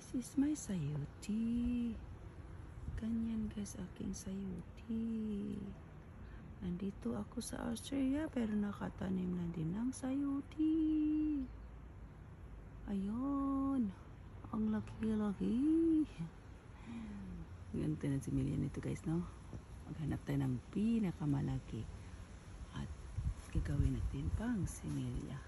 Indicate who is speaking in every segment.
Speaker 1: This is my sayuti. Ganyan guys, aking sayuti. Nandito ako sa Australia pero nakatanim na din ng sayuti. Ayun. Ang laki-laki. Ganito na si Milian ito guys, no? Maghanap tayo ng pinakamalaki. At gagawin natin pang similya.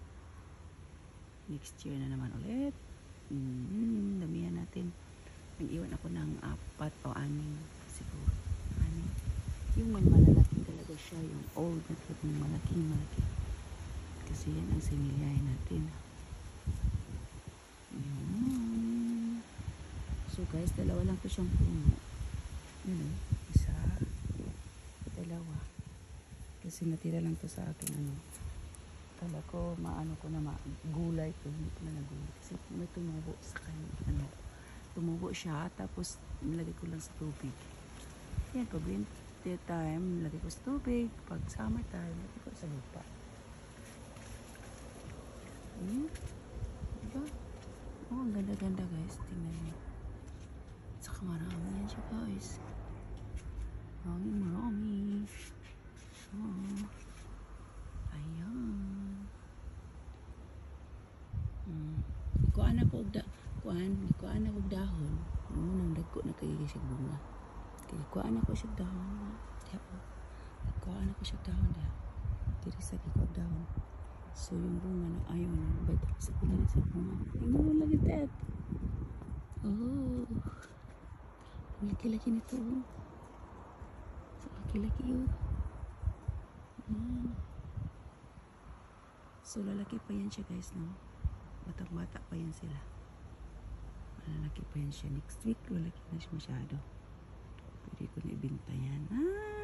Speaker 1: Next year na naman ulit. Damihan natin. Nag-iwan ako ng 4 o 6 siguro. 6. Yung may malalaki talaga siya. Yung old na talaga yung malaki. Kasi yan ang similyahin natin. So guys, dalawa lang to siyang puno. Yun, isa, dalawa. Kasi natira lang to sa akin kala ko maano ko na gulay to, hindi ko na nagulay kasi may tumubo sa kanya, tumubo siya tapos nilagay ko lang sa tubig. Yan, pag winter time nilagay ko sa tubig, pag summer time nilagay ko sa lupa. Diba? Oh, ang ganda-ganda guys, tingnan niyo. Saka marami yan siya guys, marami. Oh, ayan. Kuan ako og dahon. Nang dagko na kay siya bunga. Kay kuan ako siya dahon. Kuan ako siya dahon da. Diri sa gikog dahon. So yung bunga na ayaw na bait sa pila sa bunga. Tingnan mo lagi tet. Oh. Laki-laki nito. So laki-laki yun. So lalaki pa yan siya guys, no? Batang-bata pa yan sila. Malalaki pa yan siya. Next week, lalaki na siya masyado. Pwede ko na ibinta yan.